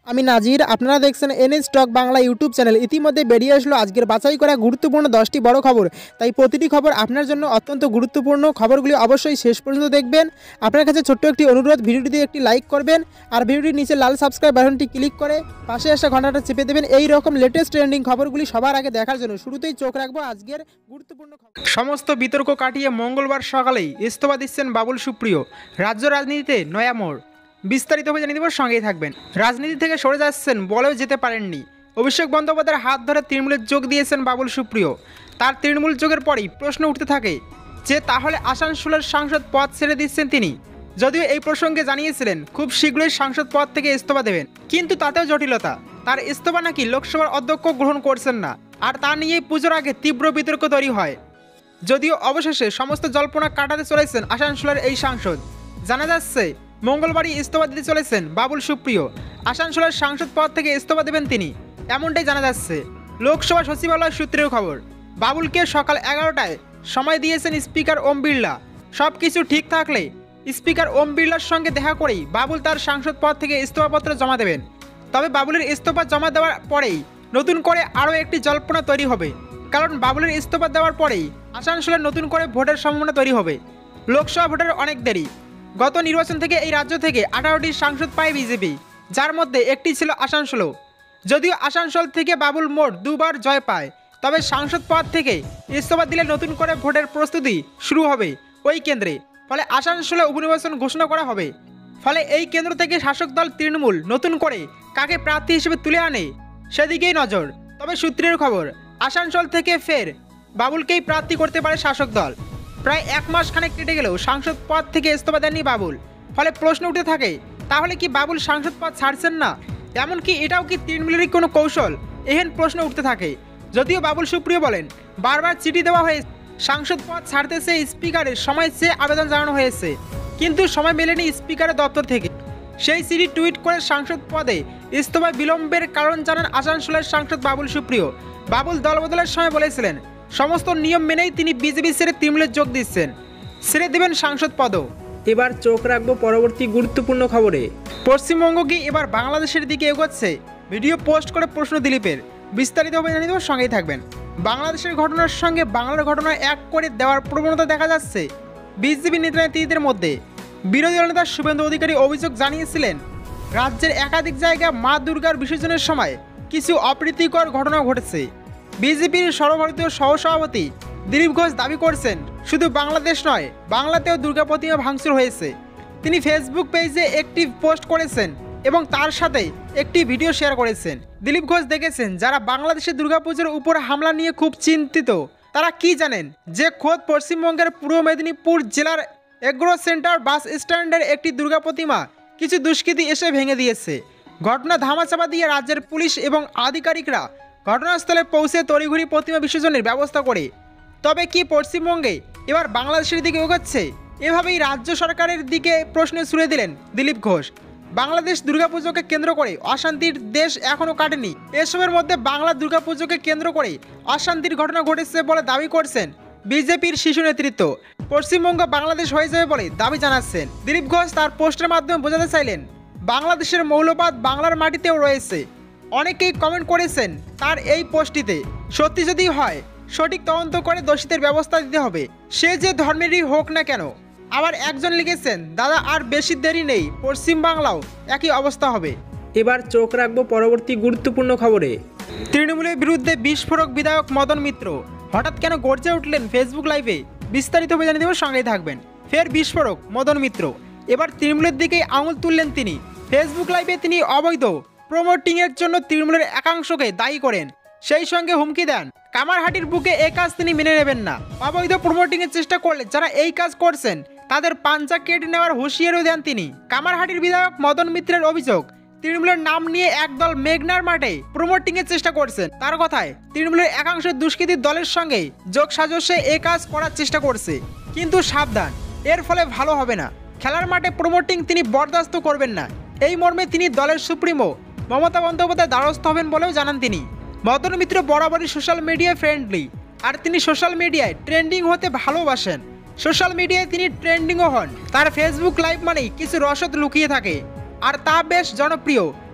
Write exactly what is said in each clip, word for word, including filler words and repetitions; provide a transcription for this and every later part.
আমি নাজির, আপনারা দেখছেন NS stock Bangla YouTube channel. ইতিমধ্যে বেরিয়ে আসলো আজকের বাছাই করা গুরুত্বপূর্ণ দশটি বড় খবর। তাই প্রতিটি খবর আপনার জন্য অত্যন্ত গুরুত্বপূর্ণ। খবরগুলি অবশ্যই শেষ পর্যন্ত দেখবেন। আপনার কাছে ছোট্ট একটি অনুরোধ, ভিডিওটিতে একটি লাইক করবেন আর ভিডিওটির নিচে লাল সাবস্ক্রাইব বাটনটি ক্লিক করে পাশে আসা ঘন্টাটা চেপে দেবেন এই রকম লেটেস্ট ট্রেন্ডিং খবরগুলি সবার আগে দেখার জন্য। শুরুতেই চোখ রাখবো আজকের গুরুত্বপূর্ণ খবর। সমস্ত বিতর্ক কাটিয়ে মঙ্গলবার সকালেই ইস্তফা দিচ্ছেন বাবুল সুপ্রিয়। রাজ্য রাজনীতিতে নয়া মোড়, বিস্তারিতভাবে জানিয়ে দেব, সঙ্গেই থাকবেন। রাজনীতি থেকে সরে যাচ্ছেন বলেও যেতে পারেননি। অভিষেক বন্দ্যোপাধ্যায়ের হাত ধরে তৃণমূলের যোগ দিয়েছেন বাবুল সুপ্রিয়। তার তৃণমূল যোগের পরেই প্রশ্ন উঠতে থাকে যে তাহলে আসানসোলের সাংসদ পদ ছেড়ে দিচ্ছেন তিনি। যদিও এই প্রসঙ্গে জানিয়েছিলেন খুব শীঘ্রই সাংসদ পদ থেকে ইস্তফা দেবেন, কিন্তু তাতেও জটিলতা। তার ইস্তফা নাকি লোকসভার অধ্যক্ষ গ্রহণ করছেন না, আর তা নিয়েই পুজোর আগে তীব্র বিতর্ক তৈরি হয়। যদিও অবশেষে সমস্ত জল্পনা কাটাতে চলেছেন আসানসোলের এই সাংসদ। জানা যাচ্ছে মঙ্গলবারই ইস্তফা দিতে চলেছেন বাবুল সুপ্রিয়। আসানসোলের সাংসদ পদ থেকে ইস্তফা দেবেন তিনি, এমনটাই জানা যাচ্ছে। লোকসভা সচিবালয় সূত্রের খবর, বাবুলকে সকাল এগারোটায় সময় দিয়েছেন স্পিকার ওম বিড়লা। সব কিছু ঠিক থাকলে স্পিকার ওম বিড়লার সঙ্গে দেখা করেই বাবুল তার সাংসদ পদ থেকে ইস্তফাপত্র জমা দেবেন। তবে বাবুলের ইস্তফা জমা দেওয়ার পরেই নতুন করে আরও একটি জল্পনা তৈরি হবে, কারণ বাবুলের ইস্তফা দেওয়ার পরেই আসানসোলে নতুন করে ভোটের সম্ভাবনা তৈরি হবে। লোকসভা ভোটের অনেক দেরি। গত নির্বাচন থেকে এই রাজ্য থেকে আঠারোটি সাংসদ পায় বিজেপি, যার মধ্যে একটি ছিল আসানসোলও। যদিও আসানসোল থেকে বাবুল মোট দুবার জয় পায়, তবে সাংসদ পদ থেকে ইস্তফা দিলে নতুন করে ভোটের প্রস্তুতি শুরু হবে ওই কেন্দ্রে। ফলে আসানসোলে উপনির্বাচন ঘোষণা করা হবে। ফলে এই কেন্দ্র থেকে শাসক দল তৃণমূল নতুন করে কাকে প্রার্থী হিসেবে তুলে আনে সেদিকেই নজর। তবে সূত্রের খবর, আসানসোল থেকে ফের বাবুলকেই প্রার্থী করতে পারে শাসক দল। প্রায় এক মাস খানেক কেটে গেলেও সাংসদ পদ থেকে ইস্তফা দেননি বাবুল। ফলে প্রশ্ন উঠে থাকে তাহলে কি বাবুল সাংসদ পদ ছাড়ছেন না, এমনকি এটাও কি তৃণমূলেরই কোনো কৌশল? এহেন প্রশ্ন উঠতে থাকে। যদিও বাবুল সুপ্রিয় বলেন বারবার চিঠি দেওয়া হয়ে সাংসদ পদ ছাড়তে চেয়ে স্পিকারের সময় চেয়ে আবেদন জানানো হয়েছে, কিন্তু সময় মেলেনি স্পিকারের দপ্তর থেকে। সেই চিঠি টুইট করে সাংসদ পদে ইস্তফা বিলম্বের কারণ জানান আসানসোলের সাংসদ বাবুল সুপ্রিয়। বাবুল দলবদলের সময় বলেছিলেন সমস্ত নিয়ম মেনেই তিনি বিজেপি ছেড়ে তৃণমূলে যোগ দিচ্ছেন, ছেড়ে দেবেন সাংসদ পদও। এবার চোখ রাখবো পরবর্তী গুরুত্বপূর্ণ খবরে। পশ্চিমবঙ্গ কি এবার বাংলাদেশের দিকে এগোচ্ছে? ভিডিও পোস্ট করে প্রশ্ন দিলীপের। বিস্তারিতভাবে জানিয়ে দেবো, সঙ্গেই থাকবেন। বাংলাদেশের ঘটনার সঙ্গে বাংলার ঘটনা এক করে দেওয়ার প্রবণতা দেখা যাচ্ছে বিজেপি নেতা নেত্রীদের মধ্যে। বিরোধী দলনেতা শুভেন্দু অধিকারী অভিযোগ জানিয়েছিলেন রাজ্যের একাধিক জায়গায় মা দুর্গার বিসর্জনের সময় কিছু অপ্রীতিকর ঘটনা ঘটেছে। বিজেপির সর্বভারতীয় সহসভাপতি দিলীপ ঘোষ দাবি করছেন শুধু বাংলাদেশ নয়, বাংলাতেও দুর্গা প্রতিমা ভাঙচুর হয়েছে। তিনি ফেসবুক পেজে একটি পোস্ট করেছেন এবং তার সাথে একটি ভিডিও শেয়ার করেছেন। দিলীপ ঘোষ দেখেছেন যারা বাংলাদেশের দুর্গাপুজোর উপর হামলা নিয়ে খুব চিন্তিত, তারা কি জানেন যে খোদ পশ্চিমবঙ্গের পূর্ব মেদিনীপুর জেলার এগ্রো সেন্টার বাস স্ট্যান্ডের একটি দুর্গা প্রতিমা কিছু দুষ্কৃতী এসে ভেঙে দিয়েছে। ঘটনা ধামাচাপা দিয়ে রাজ্যের পুলিশ এবং আধিকারিকরা ঘটনাস্থলে পৌঁছে তড়িঘড়ি প্রতিমা বিসর্জনের ব্যবস্থা করে। তবে কি পশ্চিমবঙ্গে এবার বাংলাদেশের দিকে এগোচ্ছে? এভাবেই রাজ্য সরকারের দিকে প্রশ্ন ছুড়ে দিলেন দিলীপ ঘোষ। বাংলাদেশ দুর্গাপুজোকে কেন্দ্র করে অশান্তির দেশ এখনও কাটেনি। এসবের মধ্যে বাংলা দুর্গাপুজোকে কেন্দ্র করে অশান্তির ঘটনা ঘটেছে বলে দাবি করছেন বিজেপির শীর্ষ নেতৃত্ব। পশ্চিমবঙ্গ বাংলাদেশ হয়ে যাবে বলে দাবি জানাচ্ছেন দিলীপ ঘোষ। তার পোস্টের মাধ্যমে বোঝাতে চাইলেন বাংলাদেশের মৌলবাদ বাংলার মাটিতেও রয়েছে। অনেকেই কমেন্ট করেছেন তার এই পোস্টটিতে। সত্যি যদি হয় সঠিক তদন্ত করে দোষীদের ব্যবস্থা দিতে হবে, সে যে ধর্মেরই হোক না কেন। আবার একজন লিখেছেন দাদা আর বেশি দেরি নেই, পশ্চিমবাংলাও একই অবস্থা হবে। এবার চোখ রাখবো পরবর্তী গুরুত্বপূর্ণ খবরে। তৃণমূলের বিরুদ্ধে বিস্ফোরক বিধায়ক মদন মিত্র হঠাৎ কেন গর্জে উঠলেন ফেসবুক লাইভে? বিস্তারিতভাবে জানিয়ে দেবো, সঙ্গেই থাকবেন। ফের বিস্ফোরক মদন মিত্র, এবার তৃণমূলের দিকেই আঙুল তুললেন তিনি। ফেসবুক লাইভে তিনি অবৈধ প্রমোটিংয়ের জন্য তৃণমূলের একাংশকে দায়ী করেন, সেই সঙ্গে হুমকি দেন কামারহাটির বুকে এই কাজ তিনি মেনে নেবেন না। অবৈধ প্রমোটিংয়ের চেষ্টা করলে যারা এই কাজ করছেন তাদের পাঞ্জা কেটে নেওয়ার হুঁশিয়ারিও দেন তিনি। কামারহাটির বিধায়ক মদন মিত্রের অভিযোগ তৃণমূলের নাম নিয়ে একদল মেঘনার মাঠে প্রমোটিংয়ের চেষ্টা করছেন। তার কথায় তৃণমূলের একাংশ দুষ্কৃতী দলের সঙ্গে যোগ সাজসে এই কাজ করার চেষ্টা করছে, কিন্তু সাবধান, এর ফলে ভালো হবে না। খেলার মাঠে প্রমোটিং তিনি বরদাস্ত করবেন না, এই মর্মে তিনি দলের সুপ্রিমো মমতা বন্দ্যোপাধ্যায় দ্বারস্থ হবেন বলেও জানান তিনি। মদন মিত্র বরাবরই সোশ্যাল মিডিয়ায় ফ্রেন্ডলি, আর তিনি সোশ্যাল মিডিয়ায় ট্রেন্ডিং হতে ভালোবাসেন। সোশ্যাল মিডিয়ায় তিনি ট্রেন্ডিংও হন। তার ফেসবুক লাইভ মানেই কিছু রসদ লুকিয়ে থাকে, আর তা বেশ জনপ্রিয়।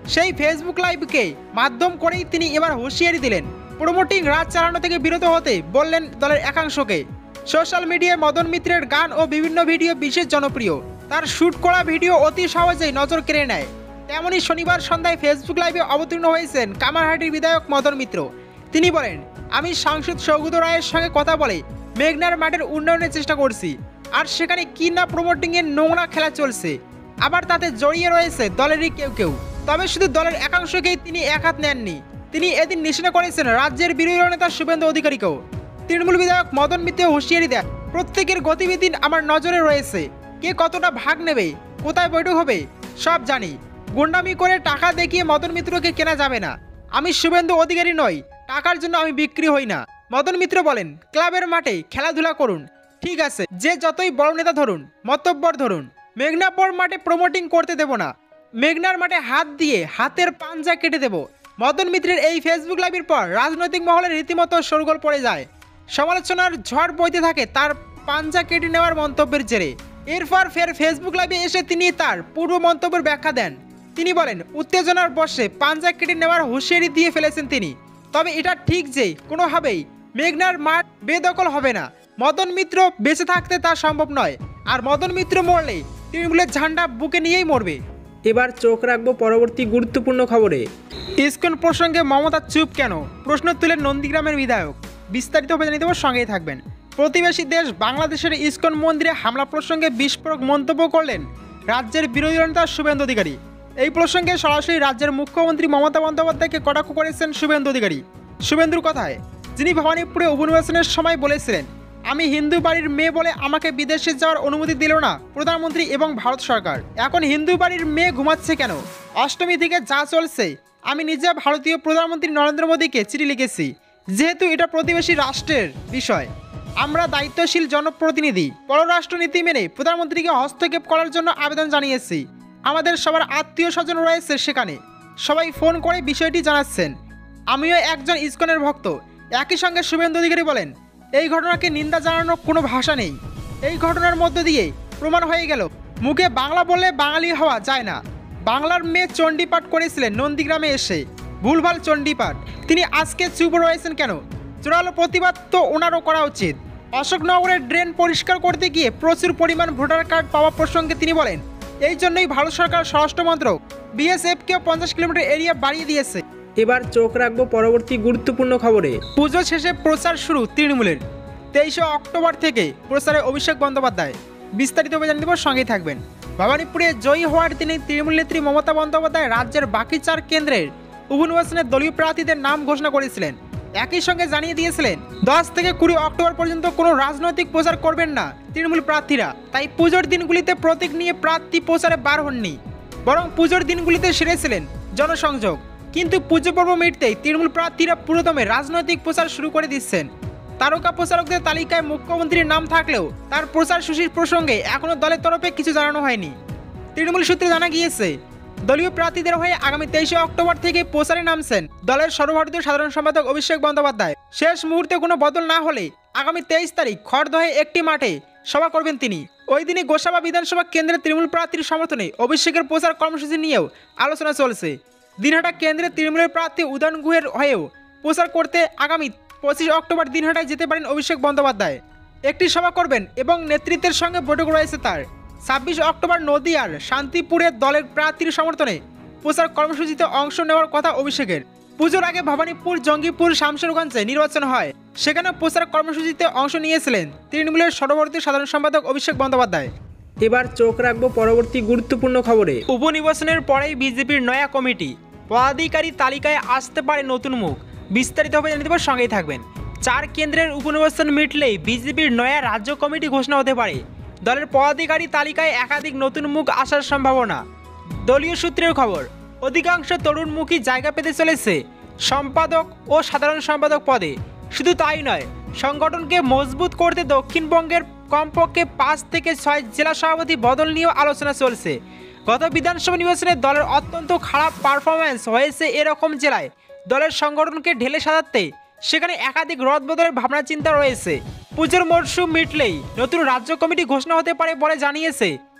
সেই ফেসবুক লাইভকে মাধ্যম করেই তিনি এবার হুঁশিয়ারি দিলেন, প্রমোটিং রাজ চালানো থেকে বিরত হতে বললেন দলের একাংশকে। সোশ্যাল মিডিয়ায় মদন মিত্রের গান ও বিভিন্ন ভিডিও বিশেষ জনপ্রিয়, তার শুট করা ভিডিও অতি সহজেই নজর কেড়ে নেয়। তেমনই শনিবার সন্ধ্যায় ফেসবুক লাইভে অবতীর্ণ হয়েছেন কামারহাটির বিধায়ক মদন মিত্র। তিনি বলেন, আমি সাংসদ সৌগত রায়ের সঙ্গে কথা বলে মেঘনার মাঠের উন্নয়নের চেষ্টা করছি, আর সেখানে কি না প্রমোটিং এর নোংরা খেলা চলছে, আবার তাতে জড়িয়ে রয়েছে দলেরই কেউ কেউ। তবে শুধু দলের একাংশকেই তিনি এক হাত নেননি, তিনি এদিন নিশানা করেছেন রাজ্যের বিরোধী নেতা শুভেন্দু অধিকারীকেও। তৃণমূল বিধায়ক মদন মিত্র হুঁশিয়ারি দেন, প্রত্যেকের গতিবিধি আমার নজরে রয়েছে, কে কতটা ভাগ নেবে, কোথায় বৈঠক হবে সব জানি। গুন্ডামি করে টাকা দেখিয়ে মদন মিত্রকে কেনা যাবে না। আমি শুভেন্দু অধিকারী নই, টাকার জন্য আমি বিক্রি হই না। মদন মিত্র বলেন, ক্লাবের মাঠে খেলাধুলা করুন, ঠিক আছে, যে যতই বড় নেতা ধরুন, মতব্বর ধরুন, মেঘনাপুর মাঠে প্রমোটিং করতে দেব না, মেঘনার মাঠে হাত দিয়ে হাতের পাঞ্জা কেটে দেব। মদন মিত্রের এই ফেসবুক লাইভের পর রাজনৈতিক মহলে রীতিমতো শোরগোল পড়ে যায়, সমালোচনার ঝড় বইতে থাকে তার পাঞ্জা কেটে নেওয়ার মন্তব্যের জেরে। এরপর ফের ফেসবুক লাইভে এসে তিনি তার পূর্ব মন্তব্যের ব্যাখ্যা দেন। তিনি বলেন, উত্তেজনার বশে পাঞ্জা কেটে নেওয়ার হুঁশিয়ারি দিয়ে ফেলেছেন তিনি, তবে এটা ঠিক যে কোনোভাবেই মেঘনার মাঠ বেদখল হবে না। মদন মিত্র বেঁচে থাকতে তা সম্ভব নয়, আর মদন মিত্র মরলে তৃণমূলের ঝান্ডা বুকে নিয়েই মরবে। এবার চোখ রাখবো পরবর্তী গুরুত্বপূর্ণ খবরে। ইসকন প্রসঙ্গে মমতা চুপ কেন, প্রশ্ন তুলেন নন্দীগ্রামের বিধায়ক। বিস্তারিত হবে জানিয়ে দেবো, সঙ্গেই থাকবেন। প্রতিবেশী দেশ বাংলাদেশের ইসকন মন্দিরে হামলা প্রসঙ্গে বিস্ফোরক মন্তব্য করলেন রাজ্যের বিরোধী নেতা শুভেন্দু অধিকারী। এই প্রসঙ্গে সরাসরি রাজ্যের মুখ্যমন্ত্রী মমতা বন্দ্যোপাধ্যায়কে কটাক্ষ করেছেন শুভেন্দু অধিকারী। শুভেন্দুর কথায়, যিনি ভবানীপুরে উপনির্বাচনের সময় বলেছিলেন, আমি হিন্দু বাড়ির মেয়ে বলে আমাকে বিদেশে যাওয়ার অনুমতি দিল না প্রধানমন্ত্রী এবং ভারত সরকার, এখন হিন্দু বাড়ির মেয়ে ঘুমাচ্ছে কেন? অষ্টমী থেকে যা চলছে, আমি নিজে ভারতীয় প্রধানমন্ত্রী নরেন্দ্র মোদীকে চিঠি লিখেছি, যেহেতু এটা প্রতিবেশী রাষ্ট্রের বিষয়, আমরা দায়িত্বশীল জনপ্রতিনিধি, পররাষ্ট্রনীতি মেনে প্রধানমন্ত্রীকে হস্তক্ষেপ করার জন্য আবেদন জানিয়েছি। আমাদের সবার আত্মীয় স্বজন রয়েছে সেখানে, সবাই ফোন করে বিষয়টি জানাচ্ছেন। আমিও একজন ইসকনের ভক্ত। একই সঙ্গে শুভেন্দু অধিকারী বলেন, এই ঘটনাকে নিন্দা জানানোর কোনো ভাষা নেই। এই ঘটনার মধ্য দিয়ে প্রমাণ হয়ে গেল, মুখে বাংলা বললে বাঙালি হওয়া যায় না। বাংলার মেয়ে চণ্ডীপাঠ করেছিলেন নন্দীগ্রামে এসে, ভুলভাল চণ্ডীপাঠ। তিনি আজকে চুপ রয়েছেন কেন? জোরালো প্রতিবাদ তো ওনারও করা উচিত। অশোকনগরের ড্রেন পরিষ্কার করতে গিয়ে প্রচুর পরিমাণ ভোটার কার্ড পাওয়া প্রসঙ্গে তিনি বলেন, এই জন্যই ভারত সরকার স্বরাষ্ট্র মন্ত্রক বিএসএফকেও পঞ্চাশ কিলোমিটার এরিয়া বাড়িয়ে দিয়েছে। এবার চোখ রাখবো পরবর্তী গুরুত্বপূর্ণ খবরে। পুজো শেষে প্রচার শুরু তৃণমূলের, তেইশে অক্টোবর থেকে প্রচারে অভিষেক বন্দ্যোপাধ্যায়। বিস্তারিত জানিয়ে দেব, সঙ্গেই থাকবেন। ভবানীপুরে জয়ী হওয়ার দিনে তৃণমূল নেত্রী মমতা বন্দ্যোপাধ্যায় রাজ্যের বাকি চার কেন্দ্রের উপনির্বাচনের দলীয় প্রার্থীদের নাম ঘোষণা করেছিলেন। একই সঙ্গে জানিয়ে দিয়েছিলেন, দশ থেকে কুড়ি অক্টোবর পর্যন্ত কোনো রাজনৈতিক প্রচার করবেন না তৃণমূল প্রার্থীরা। তাই পুজোর দিনগুলিতে প্রতীক নিয়ে প্রার্থী প্রচারে বার হননি, বরং পুজোর দিনগুলিতে সেরেছিলেন জনসংযোগ। কিন্তু পুজো পর্ব মিটতেই তৃণমূল প্রার্থীরা পুরোদমে রাজনৈতিক প্রচার শুরু করে দিচ্ছেন। তারকা প্রচারকদের তালিকায় মুখ্যমন্ত্রীর নাম থাকলেও তার প্রচার সূচির প্রসঙ্গে এখনও দলের তরফে কিছু জানানো হয়নি। তৃণমূল সূত্রে জানা গিয়েছে, দলীয় প্রার্থীদের হয়ে আগামী তেইশে অক্টোবর থেকে প্রচারে নামছেন দলের সর্বভারতীয় সাধারণ সম্পাদক অভিষেক বন্দ্যোপাধ্যায়। শেষ মুহূর্তে কোনো বদল না হলে আগামী তেইশ তারিখ খড়দহে একটি মাঠে সভা করবেন তিনি। ওই দিনই গোসাবা বিধানসভা কেন্দ্রের তৃণমূল প্রার্থীর সমর্থনে অভিষেকের প্রচার কর্মসূচি নিয়েও আলোচনা চলছে। দিনহাটা কেন্দ্রের তৃণমূলের প্রার্থী উদয়ন গুহের হয়েও প্রচার করতে আগামী পঁচিশ অক্টোবর দিনহাটায় যেতে পারেন অভিষেক বন্দ্যোপাধ্যায়। একটি সভা করবেন এবং নেতৃত্বের সঙ্গে বৈঠক রয়েছে তার। ছাব্বিশ অক্টোবর নদিয়ার শান্তিপুরের দলের প্রার্থীর সমর্থনে প্রচার কর্মসূচিতে অংশ নেওয়ার কথা অভিষেকের। পুজোর আগে ভবানীপুর, জঙ্গিপুর, শামশেরগঞ্জে নির্বাচন হয়, সেখানে প্রচার কর্মসূচিতে অংশ নিয়েছিলেন তৃণমূলের সর্বভারতীয় সাধারণ সম্পাদক অভিষেক বন্দ্যোপাধ্যায়। এবার চোখ রাখবো পরবর্তী গুরুত্বপূর্ণ খবরে। উপনির্বাচনের পরেই বিজেপির নয়া কমিটি, পদাধিকারী তালিকায় আসতে পারে নতুন মুখ। বিস্তারিত হবে জানিয়ে দেব, সঙ্গেই থাকবেন। চার কেন্দ্রের উপনির্বাচন মিটলেই বিজেপির নয়া রাজ্য কমিটি ঘোষণা হতে পারে। দলের পদাধিকারী তালিকায় একাধিক নতুন মুখ আসার সম্ভাবনা। দলীয় সূত্রের খবর, অধিকাংশ তরুণমুখী জায়গা পেতে চলেছে সম্পাদক ও সাধারণ সম্পাদক পদে। শুধু তাই নয়, সংগঠনকে মজবুত করতে দক্ষিণবঙ্গের কমপক্ষে পাঁচ থেকে ছয় জেলা সভাপতি বদল নিয়েও আলোচনা চলছে। গত বিধানসভা নির্বাচনে দলের অত্যন্ত খারাপ পারফরম্যান্স হয়েছে এরকম জেলায় দলের সংগঠনকে ঢেলে সাজাতে সেখানে একাধিক রদবদলের ভাবনা চিন্তা রয়েছে। পুজোর মরশুম মিটলেই নতুন রাজ্য কমিটি ঘোষণা হতে পারে বলে জানিয়েছে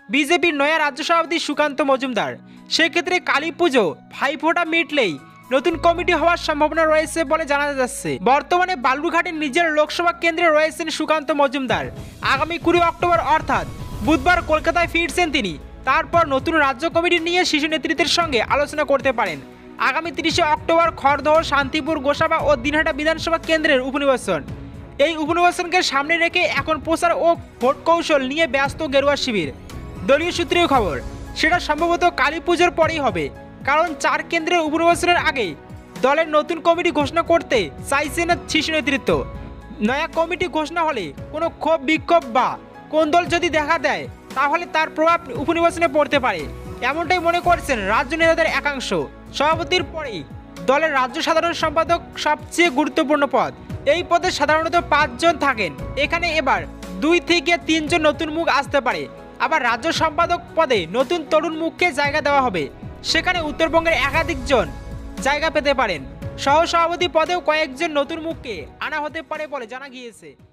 বিজেপির নয়া রাজ্য সভাপতি সুকান্ত মজুমদার। সেক্ষেত্রে কালী পুজো ভাইফোঁটা মিটলেই নতুন কমিটি হওয়ার সম্ভাবনা রয়েছে বলে জানা যাচ্ছে। বর্তমানে বালুরঘাটের নিজের লোকসভা কেন্দ্রে রয়েছেন সুকান্ত মজুমদার। আগামী কুড়ি অক্টোবর অর্থাৎ বুধবার কলকাতায় ফিরছেন তিনি। তারপর নতুন রাজ্য কমিটি নিয়ে শীর্ষ নেতৃত্বের সঙ্গে আলোচনা করতে পারেন। আগামী তিরিশে অক্টোবর খড়দহ, শান্তিপুর, গোসাবা ও দিনহাটা বিধানসভা কেন্দ্রের উপনির্বাচন। এই উপনির্বাচনকে সামনে রেখে এখন প্রচার ও ভোট কৌশল নিয়ে ব্যস্ত গেরুয়া শিবির। দলীয় সূত্রের খবর, সেটা সম্ভবত কালী পুজোর পরেই হবে, কারণ চার কেন্দ্রের উপনির্বাচনের আগে দলের নতুন কমিটি ঘোষণা করতে চাইছে না শীর্ষ নেতৃত্ব। নয়া কমিটি ঘোষণা হলে কোনো ক্ষোভ বিক্ষোভ বা কোন্দল যদি দেখা দেয় তাহলে তার প্রভাব উপনির্বাচনে পড়তে পারে, এমনটাই মনে করছেন রাজ্য নেতাদের একাংশ। সভাপতির পরেই দলের রাজ্য সাধারণ সম্পাদক সবচেয়ে গুরুত্বপূর্ণ পদ। এই পদে সাধারণত পাঁচজন থাকেন, এখানে এবার দুই থেকে তিনজন নতুন মুখ আসতে পারে। আবার রাজ্য সম্পাদক পদে নতুন তরুণ মুখকে জায়গা দেওয়া হবে, সেখানে উত্তরবঙ্গের একাধিক জন জায়গা পেতে পারেন। সহ সভাপতি পদেও কয়েকজন নতুন মুখকে আনা হতে পারে বলে জানা গিয়েছে।